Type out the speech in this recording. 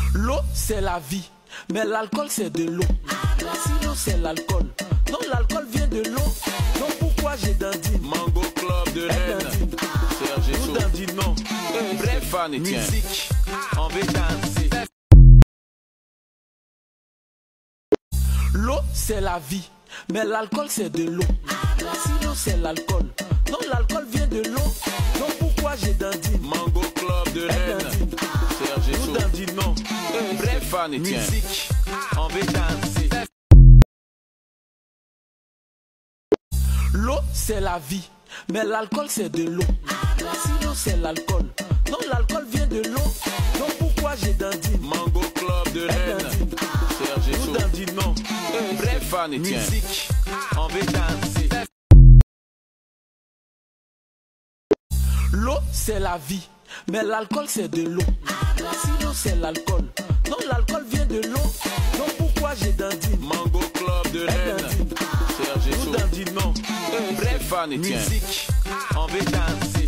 L'eau, c'est la vie, mais l'alcool, c'est de l'eau. Sinon, c'est l'alcool. Non, l'alcool vient de l'eau. Donc, pourquoi j'ai dandine? Mango Club de Rennes. Serge Nous dandinons. Bref, musique. On veut danser. L'eau, c'est la vie, mais l'alcool, c'est de l'eau. Sinon, c'est l'alcool. Non, l'alcool vient de l'eau. Donc, pourquoi j'ai dandine? Mango Club de Rennes. Serge Nous dandinons. Bref, musique. On veut danser. L'eau, c'est la vie, mais l'alcool, c'est de l'eau. Sinon, c'est l'alcool. Non, l'alcool vient de l'eau. Donc, pourquoi j'ai dandine? Mango Club de Rennes. Serge Nous dandinons. Bref, musique. On veut danser. L'eau, c'est la vie, mais l'alcool, c'est de l'eau. Sinon, c'est l'alcool. Non, l'alcool vient de l'eau. Donc, pourquoi j'ai dandine? Mango Club de Rennes. Serge Nous dandinons. Bref, musique. On veut danser.